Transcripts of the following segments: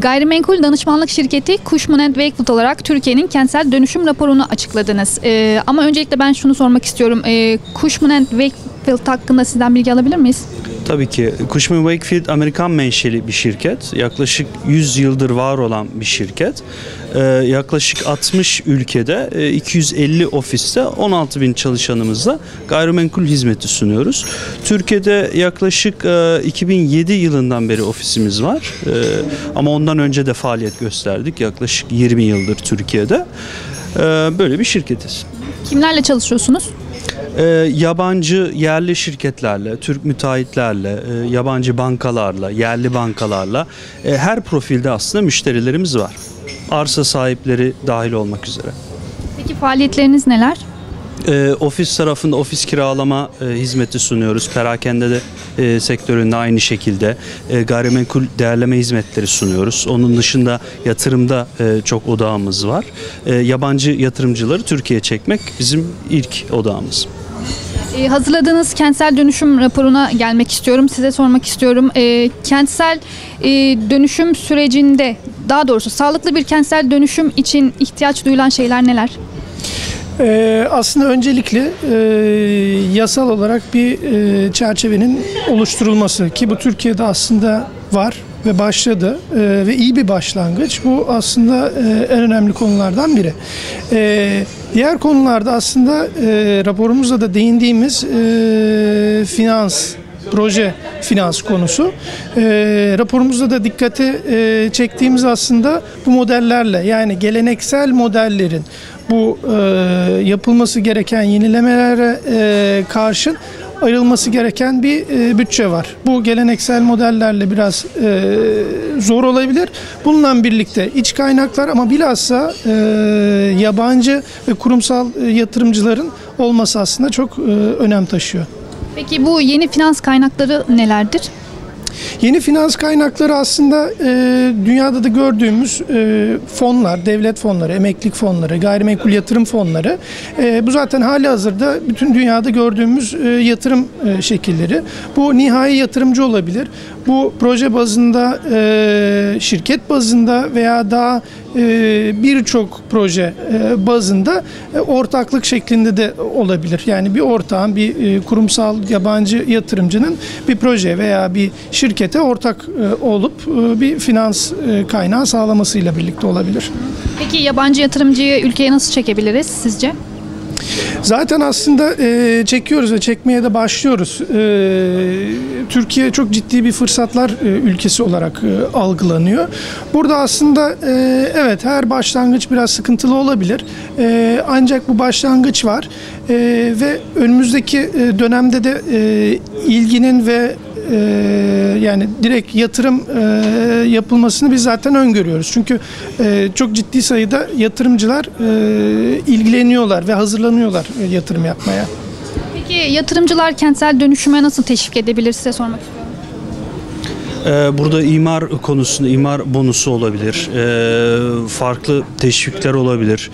Gayrimenkul danışmanlık şirketi Cushman & Wakefield olarak Türkiye'nin kentsel dönüşüm raporunu açıkladınız. Ama öncelikle ben şunu sormak istiyorum. Cushman & Wakefield hakkında sizden bilgi alabilir miyiz? Tabii ki. Cushman & Wakefield Amerikan menşeli bir şirket. Yaklaşık 100 yıldır var olan bir şirket. Yaklaşık 60 ülkede 250 ofiste 16.000 çalışanımızla gayrimenkul hizmeti sunuyoruz. Türkiye'de yaklaşık 2007 yılından beri ofisimiz var. Ama ondan önce de faaliyet gösterdik. Yaklaşık 20 yıldır Türkiye'de. Böyle bir şirketiz. Kimlerle çalışıyorsunuz? Yabancı yerli şirketlerle, Türk müteahhitlerle, yabancı bankalarla, yerli bankalarla her profilde aslında müşterilerimiz var. Arsa sahipleri dahil olmak üzere. Peki faaliyetleriniz neler? Ofis tarafında ofis kiralama hizmeti sunuyoruz. Perakende de sektöründe aynı şekilde gayrimenkul değerleme hizmetleri sunuyoruz. Onun dışında yatırımda çok odağımız var. Yabancı yatırımcıları Türkiye'ye çekmek bizim ilk odağımız. Hazırladığınız kentsel dönüşüm raporuna gelmek istiyorum. Size sormak istiyorum. Kentsel dönüşüm sürecinde, daha doğrusu sağlıklı bir kentsel dönüşüm için ihtiyaç duyulan şeyler neler? Aslında öncelikle yasal olarak bir çerçevenin oluşturulması, ki bu Türkiye'de aslında var ve başladı ve iyi bir başlangıç. Bu aslında en önemli konulardan biri. Diğer konularda aslında raporumuzda da değindiğimiz proje finans konusu. Raporumuzda da dikkate çektiğimiz aslında bu modellerle, yani geleneksel modellerin bu yapılması gereken yenilemelere karşın ayrılması gereken bir bütçe var. Bu geleneksel modellerle biraz zor olabilir. Bununla birlikte iç kaynaklar, ama bilhassa yabancı ve kurumsal yatırımcıların olması aslında çok önem taşıyor. Peki bu yeni finans kaynakları nelerdir? Yeni finans kaynakları aslında dünyada da gördüğümüz fonlar, devlet fonları, emeklilik fonları, gayrimenkul yatırım fonları. Bu zaten halihazırda bütün dünyada gördüğümüz yatırım şekilleri. Bu nihai yatırımcı olabilir. Bu proje bazında, şirket bazında veya daha birçok proje bazında ortaklık şeklinde de olabilir. Yani bir ortağın, bir kurumsal yabancı yatırımcının bir proje veya bir şirkete ortak olup bir finans kaynağı sağlamasıyla birlikte olabilir. Peki yabancı yatırımcıyı ülkeye nasıl çekebiliriz sizce? Zaten aslında çekiyoruz ve çekmeye de başlıyoruz. Türkiye çok ciddi bir fırsatlar ülkesi olarak algılanıyor. Burada aslında evet, her başlangıç biraz sıkıntılı olabilir. Ancak bu başlangıç var ve önümüzdeki dönemde de ilginin ve yani direkt yatırım yapılmasını biz zaten öngörüyoruz. Çünkü çok ciddi sayıda yatırımcılar ilgileniyorlar ve hazırlanıyorlar yatırım yapmaya. Peki yatırımcılar kentsel dönüşüme nasıl teşvik edebilir, size sormak istiyorum. Burada imar konusunda imar bonusu olabilir. Farklı teşvikler olabilir.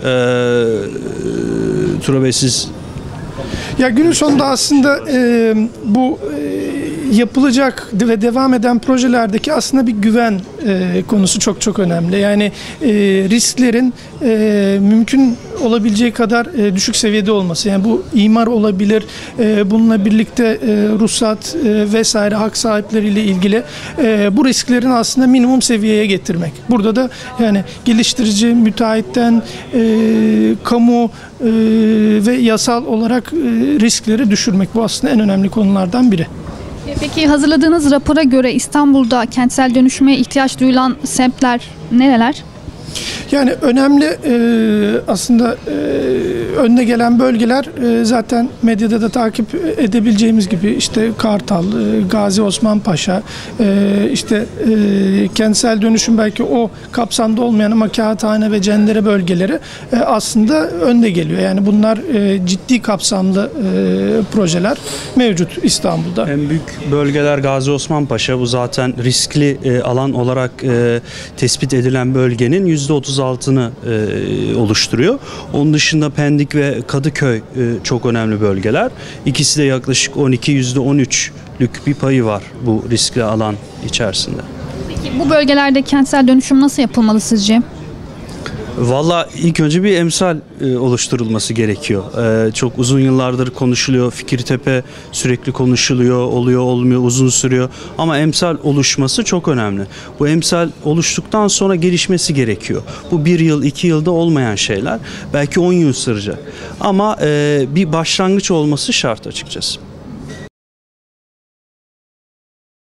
Tura Bey, siz... Ya günün sonunda aslında bu yapılacak ve devam eden projelerdeki aslında bir güven konusu çok çok önemli. Yani risklerin mümkün olabileceği kadar düşük seviyede olması. Yani bu imar olabilir, bununla birlikte ruhsat vesaire hak sahipleriyle ilgili bu risklerin aslında minimum seviyeye getirmek. Burada da yani geliştirici, müteahhitten kamu ve yasal olarak riskleri düşürmek, bu aslında en önemli konulardan biri. Peki hazırladığınız rapora göre İstanbul'da kentsel dönüşüme ihtiyaç duyulan semtler nereler? Yani önemli aslında önde gelen bölgeler zaten medyada da takip edebileceğimiz gibi işte Kartal, Gazi Osman Paşa, işte kentsel dönüşüm belki o kapsamda olmayan ama Kağıthane ve Cendere bölgeleri aslında önde geliyor. Yani bunlar ciddi kapsamlı projeler mevcut İstanbul'da. En büyük bölgeler Gazi Osman Paşa. Bu zaten riskli alan olarak tespit edilen bölgenin %36'ını oluşturuyor. Onun dışında Pendik ve Kadıköy çok önemli bölgeler. İkisi de yaklaşık %13'lük bir payı var bu riskli alan içerisinde. Peki bu bölgelerde kentsel dönüşüm nasıl yapılmalı sizce? Valla ilk önce bir emsal oluşturulması gerekiyor. Çok uzun yıllardır konuşuluyor. Fikirtepe sürekli konuşuluyor, oluyor olmuyor, uzun sürüyor. Ama emsal oluşması çok önemli. Bu emsal oluştuktan sonra gelişmesi gerekiyor. Bu 1 yıl, 2 yılda olmayan şeyler. Belki 10 yıl sürecek. Ama bir başlangıç olması şart açıkçası.